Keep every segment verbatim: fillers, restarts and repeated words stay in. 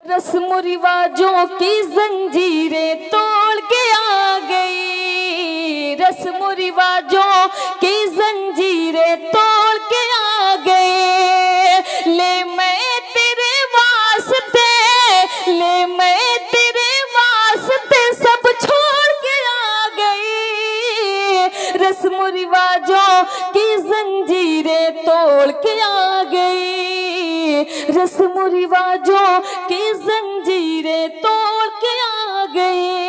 रस्म रिवाजों की जंजीरें तोड़ के आ गई, रस्म रिवाजों की जंजीरें तोड़ के आ गए। ले मैं तेरे वास्ते, ले मैं तेरे वास्ते सब छोड़ के आ गई, रस्म रिवाजों की जंजीरें तोड़ के आ गई, रस्म रिवाजों की जंजीरें तोड़ के आ गए।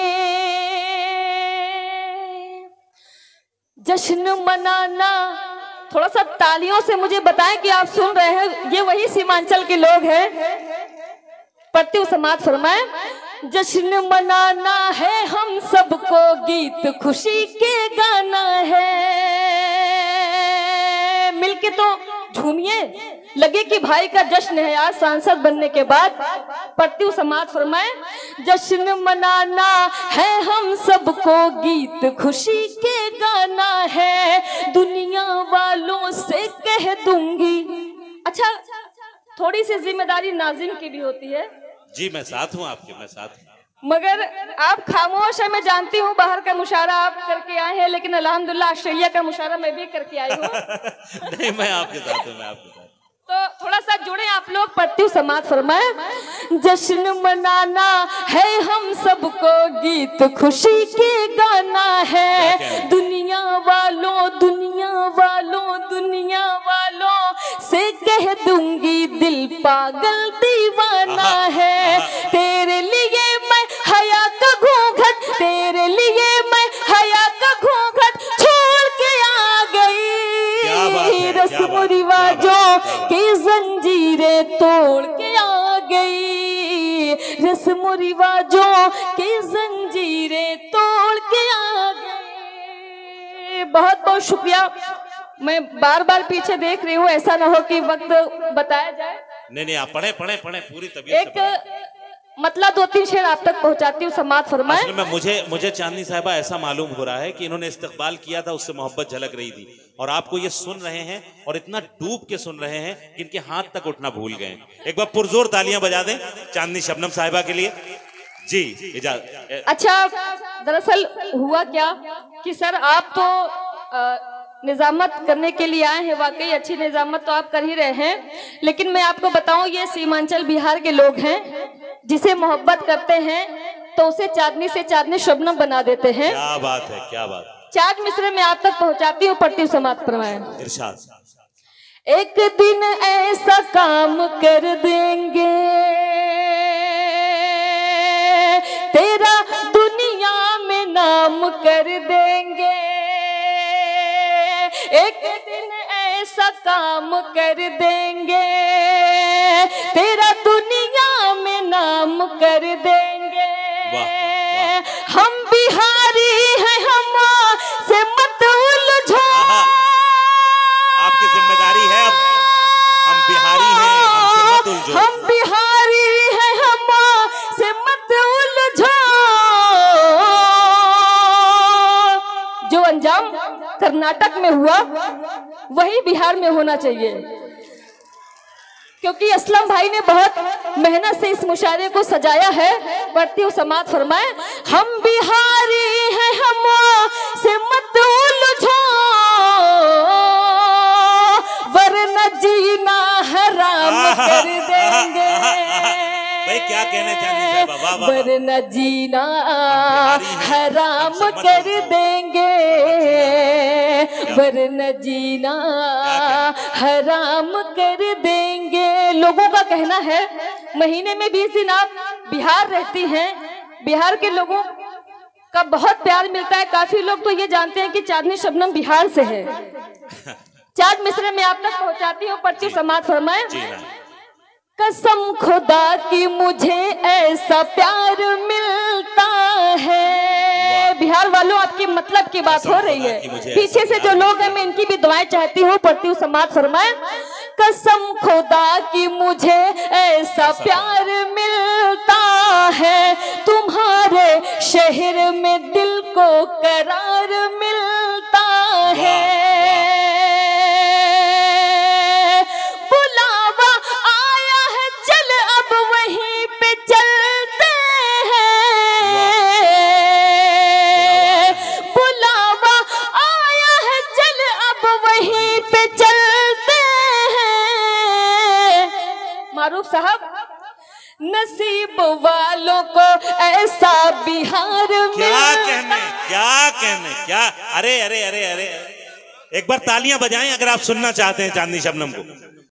जश्न मनाना, थोड़ा सा तालियों से मुझे बताएं कि आप सुन रहे हैं, ये वही सीमांचल के लोग हैं। पढ़ती हूँ, समाज फरमाए। जश्न मनाना है हम सबको, गीत खुशी के गाना है, मिलके तो झूमिए, लगे कि भाई का जश्न है आज सांसद बनने के बाद। पढ़ती हूँ, समाज फरमाए। जश्न मनाना है हम सबको, गीत खुशी के गाना है, दुनिया वालों से कह दूंगी। अच्छा, थोड़ी सी जिम्मेदारी नाज़िम की भी होती है। जी मैं साथ हूँ आपके, मैं साथ हूँ, मगर आप खामोश है। मैं जानती हूँ बाहर का मुशारा आप करके आए हैं, लेकिन अल्हम्दुलिल्लाह ऑस्ट्रेलिया का मुशारा मैं भी करके आई हूँ। नहीं मैं आपके साथ हूँ, मैं आपके साथ। तो थोड़ा सा जुड़े आप लोग। पढ़ती हूँ, समाज फरमाए। जश्न मनाना है हम सबको, गीत खुशी के गाना है, दुनिया वालों दुनिया वालों दुनिया वालों से कह दूंगी, दिल पागल दीवाना है, तेरे लिए मैं हया का घूंघट, तेरे लिए मैं हया का घूंघट छोड़ के आ गई, रस्म रिवाजों की जंजीरें तोड़ के आ गई, रस्म रिवाजों की जंजीरें तोड़ के आ गई। बहुत बहुत शुक्रिया। मैं बार बार पीछे देख रही हूँ, ऐसा ना हो कि वक्त बताया जाए। नहीं नहीं, आप पढ़े पढ़े पढ़े पूरी तबीयत एक मतलब दो तीन शेर आप तक पहुंचाती हूँ, समाज फरमाए। असल में मुझे मुझे चांदनी साहिबा ऐसा मालूम हो रहा है कि इन्होंने इस्तकबाल किया था, उससे मोहब्बत झलक रही थी, और आपको ये सुन रहे हैं और इतना डूब के सुन रहे हैं कि इनके हाथ तक उठना भूल गए। एक बार पुरजोर तालियां बजा दें चांदनी शबनम साहिबा के लिए। जी इजाजत। अच्छा, दरअसल हुआ क्या कि सर आप तो आ, निजामत करने के लिए आए हैं, वाकई अच्छी निजामत तो आप कर ही रहे हैं, लेकिन मैं आपको बताऊं ये सीमांचल बिहार के लोग हैं, जिसे मोहब्बत करते हैं तो उसे चांदनी से चांदनी शबनम बना देते हैं। क्या बात है, क्या बात। चार मिसरे में आप तक पहुंचाती हूँ, पढ़ती हूँ, समाज फरमाए। इरशाद। एक दिन ऐसा काम कर देंगे तेरा दुनिया में नाम कर देंगे, एक दिन ऐसा काम कर देंगे तेरा दुनिया में नाम कर देंगे। वाह, वाह। हम बिहारी हैं, हम से मत उलझो, आपकी जिम्मेदारी है अब, हम बिहारी हैं, हमसे मत उलझो, हम बिहारी हैं, हम से मत उलझो, जो अंजाम कर्नाटक में हुआ वही बिहार में होना चाहिए, क्योंकि असलम भाई ने बहुत मेहनत से इस मुशायरे को सजाया है। पढ़ती हूँ, समाज फरमाए। हम बिहारी हैं, हम से मत उलझो, वरना जीना हराम कर देंगे। भाई क्या कहना चांदनी साहिबा, वाह वाह। वरना जीना हराम कर देंगे, वरना जीना हराम कर देंगे। लोगों का कहना है महीने में बीस दिन आप बिहार रहती हैं, बिहार के लोगों का बहुत प्यार मिलता है। काफी लोग तो ये जानते हैं कि चांदनी शबनम बिहार से है। चार मिसरे में आप तक पहुंचाती हूँ, पढ़ती हूँ, समाज फरमाए। कसम खुदा की मुझे ऐसा प्यार मिलता है। बिहार वालों, आपकी मतलब की बात हो रही है, पीछे से जो लोग हैं मैं इनकी भी दुआएं चाहती हूँ। पढ़ती हूँ, समाज फरमाए। कसम खुदा की मुझे ऐसा प्यार मिलता है, तुम्हारे शहर में दिल को करार मिलता है। बुलावा आया है, चल अब वहीं पे चल मारूफ साहब, नसीब वालों को ऐसा बिहार में। क्या कहने क्या कहने क्या, अरे अरे अरे अरे एक बार तालियां बजाएं अगर आप सुनना चाहते हैं चांदनी शबनम को।